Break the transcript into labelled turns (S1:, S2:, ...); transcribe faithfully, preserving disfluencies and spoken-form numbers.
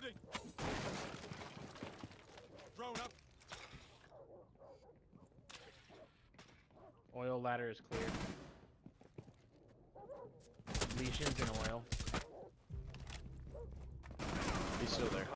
S1: Reloading. Drone up.
S2: Oil ladder is clear. Lesions in oil.
S3: He's still there.